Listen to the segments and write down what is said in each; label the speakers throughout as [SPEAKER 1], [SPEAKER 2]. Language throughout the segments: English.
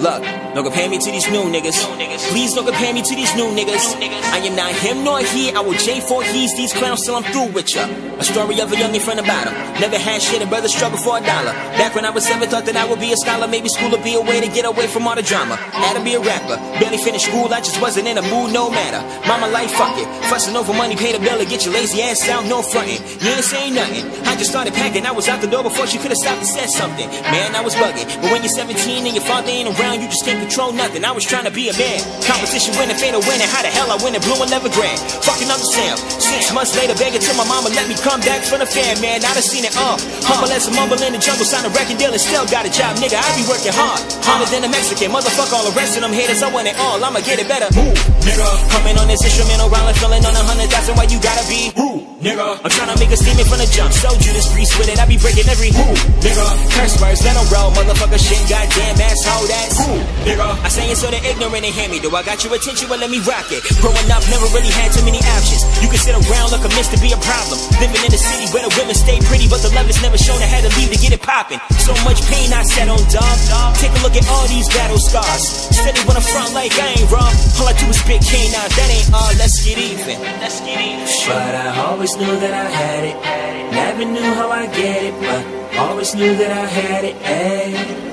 [SPEAKER 1] Look, don't compare me to these new niggas. Please don't compare me to these new niggas. I am not him nor he. I will J4 he's these clowns till I'm through with ya. A story of a youngin' from the bottom. Never had shit, a brother struggled for $1. Back when I was 7, thought that I would be a scholar. Maybe school would be a way to get away from all the drama. Had to be a rapper. Barely finished school, I just wasn't in a mood, no matter. Mama like, fuck it. Fussing over money, pay the bill, and get your lazy ass out, no frontin'. You ain't saying nothing. I just started packing, I was out the door before she could've stopped and said something. Man, I was bugging. But when you're 17 and your father ain't around, you just can't control nothing. I was trying to be a man. Competition winning, fatal winning. How the hell I win it? Blue and never grand. Fucking understand. 6 months later, begging till my mama let me come back from the fan, man. I done seen it all. Humble as a mumble in the jungle, sign a record deal and still got a job, nigga. I be working hard. Harder than a Mexican. Motherfuck all the rest of them haters. I want it all. I'ma get it better. Ooh, nigga. Coming on this instrumental, rolling, feeling on 100,000. Why you gotta be? Ooh, nigga. I'm trying to make a statement from the jump. So Judas Priest with it. I be breaking every ooh, nigga. Curse words, let them roll. Motherfucker shit, goddamn asshole, that's ooh, nigga. I say it so the ignorant and hear me. Do I got your attention? Well, let me rock it. Growing up, never really had too many options. You can sit around like a mist to be a problem. Living in the city where the women stay pretty, but the love is never shown. I had to leave to get it poppin'. So much pain I sat on, dog. Take a look at all these battle scars. Steady when I'm front like I ain't wrong. All I do is spit canine. That ain't all. Let's get even. Let's get even.
[SPEAKER 2] But I always knew that I had it. Never knew how I get it, but always knew that I had it. Ay.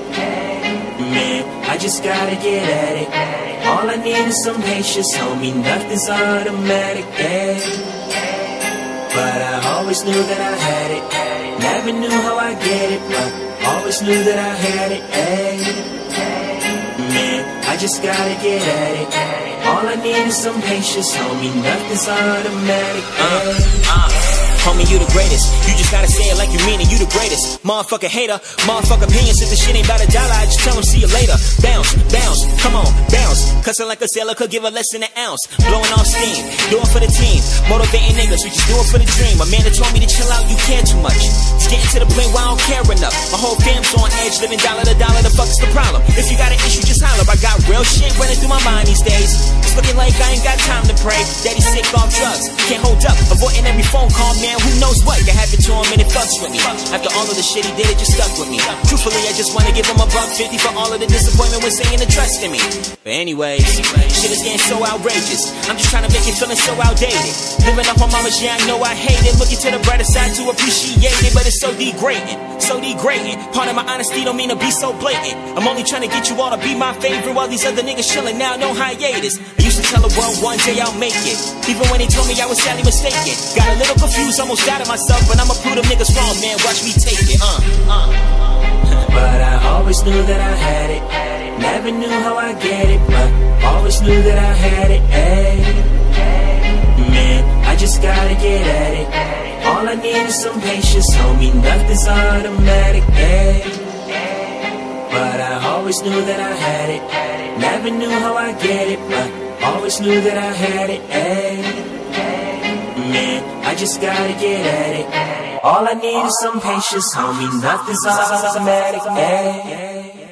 [SPEAKER 2] Man, I just gotta get at it. All I need is some patience, homie. Nothing's automatic. Ay. But I always knew that I had it. Never knew how I get it, but always knew that I had it. Ay. Man, I just gotta get at it. All I need is some patience, homie. Nothing's automatic.
[SPEAKER 1] Homie, you the greatest. You just gotta say it like you mean it. You the greatest. Motherfucker hater. Motherfucker opinions. If the shit ain't about $1, I just tell him see you later. Bounce, bounce, come on, bounce. Cussing like a sailor could give a less than an ounce. Blowing off steam, do it for the team. Motivating niggas, we just do it for the dream. A man that told me to chill out, you care too much. It's getting to the point where I don't care enough. My whole fam's on edge, living dollar to dollar. The fuck is the problem? If you got an issue, just holler. I got real shit running through my mind these days. It's looking like I ain't got time to pray. Daddy's sick off drugs, can't hold up. Avoiding every phone call, man. Who knows what can happen to him and it fucks with me. After all of the shit he did, it just stuck with me. Truthfully, I just wanna give him a $150 for all of the disappointment when saying the trust in me. But anyways, shit is getting so outrageous. I'm just trying to make it feeling so outdated. Living off my mama's shit, I know I hate it. Looking to the brighter side to appreciate it, but it's so degrading, so degrading. Part of my honesty don't mean to be so blatant. I'm only trying to get you all to be my favorite while these other niggas chilling now, no hiatus. I used to tell the world one day I'll make it, even when they told me I was sadly mistaken. Got a little confused, almost doubted myself, but I'ma prove them niggas wrong, man. Watch me take it,
[SPEAKER 2] But I always knew that I had it. Never knew how I get it, but always knew that I had it. Ay. Man, I just gotta get at it. All I need is some patience, homie. Nothing's automatic. Ay. But I always knew that I had it. Never knew how I get it, but always knew that I had it. Ay. Man, I just gotta get at it. All I need is some patience, homie. Nothing's automatic. Ay.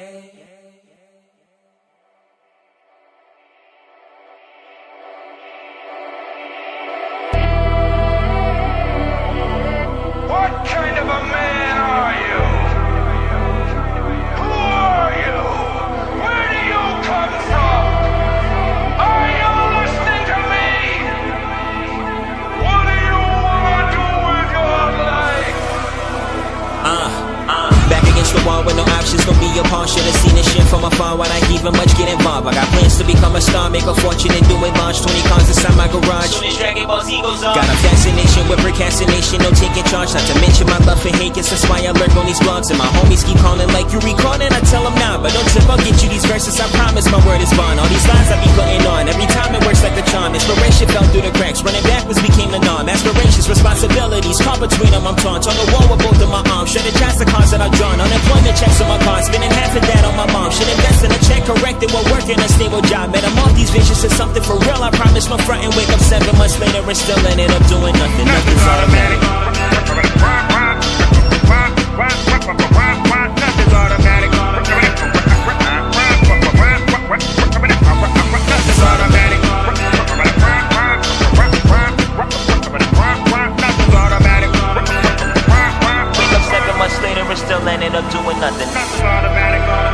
[SPEAKER 1] With no options, gon' be your pawn. Should've seen this shit from afar. Why not even much get involved? I got plans to become a star, make a fortune and do it launch. 20 cars inside my garage. Got a fascination with procrastination, no taking charge. Not to mention my love for hate gets inspired. Lurk on these blogs and my homies keep calling like you recording. I tell them nah, but don't trip, I'll get you these verses. I promise my word is bond. All these lines I be putting on, every time it works like a charm. Inspiration fell through the cracks, running backwards became the norm. Aspirations, responsibilities, caught between them, I'm torn. On the wall with both of my arms, strategize the cars that I've drawn. Unemployment checks on my car, spending half of that on my mom. Should invest in a check, correct it while working a stable job. Metamorph these visions to something for real, I promise. No front and wake up 7 months later and still ended up doing nothing. Nothing's automatic. Nothing's automatic. Wake up 7 months later and still ended up doing nothing. Nothing's automatic.